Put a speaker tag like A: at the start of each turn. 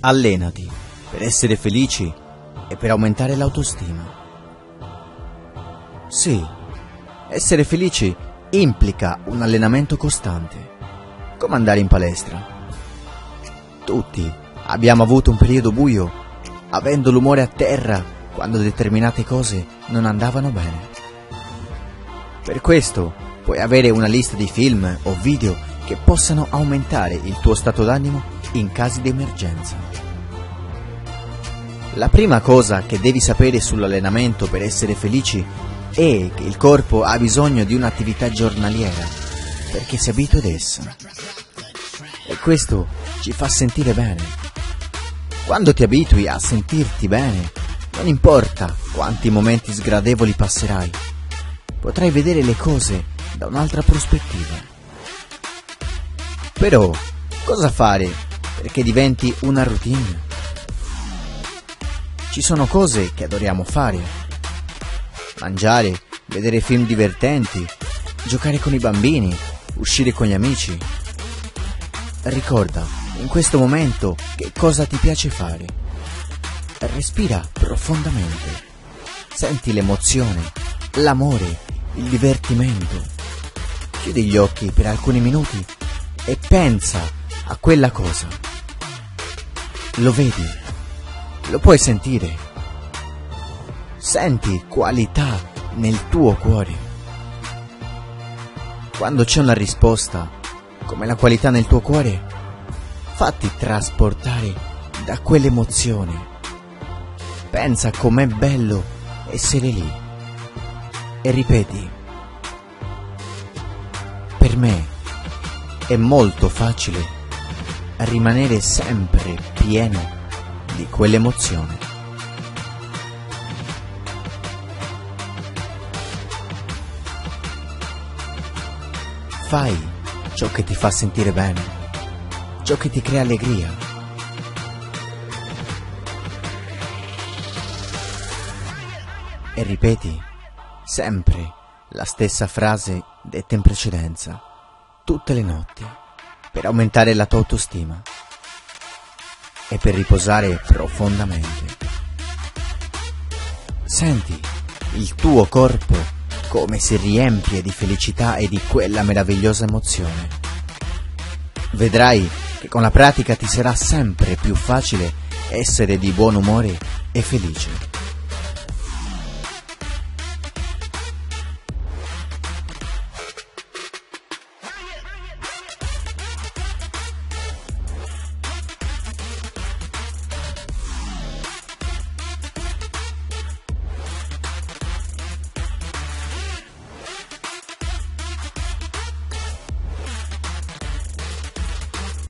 A: Allenati per essere felici e per aumentare l'autostima. Sì, essere felici implica un allenamento costante, come andare in palestra. Tutti abbiamo avuto un periodo buio, avendo l'umore a terra quando determinate cose non andavano bene. Per questo puoi avere una lista di film o video che possano aumentare il tuo stato d'animo in casi di emergenza. La prima cosa che devi sapere sull'allenamento per essere felici è che il corpo ha bisogno di un'attività giornaliera perché si abitua ad essa. E questo ci fa sentire bene. Quando ti abitui a sentirti bene, non importa quanti momenti sgradevoli passerai, potrai vedere le cose da un'altra prospettiva. Però, cosa fare perché diventi una routine? Ci sono cose che adoriamo fare: mangiare, vedere film divertenti, giocare con i bambini, uscire con gli amici. Ricorda in questo momento che cosa ti piace fare. Respira profondamente. Senti l'emozione, l'amore, il divertimento. Chiudi gli occhi per alcuni minuti e pensa a quella cosa. Lo vedi? Lo puoi sentire? Senti qualità nel tuo cuore. Quando c'è una risposta, come la qualità nel tuo cuore, fatti trasportare da quell'emozione. Pensa com'è bello essere lì e ripeti: per me è molto facile rimanere sempre pieno di quell'emozione. Fai ciò che ti fa sentire bene, ciò che ti crea allegria. E ripeti sempre la stessa frase detta in precedenza, tutte le notti, per aumentare la tua autostima e per riposare profondamente. Senti il tuo corpo come si riempie di felicità e di quella meravigliosa emozione. Vedrai che con la pratica ti sarà sempre più facile essere di buon umore e felice.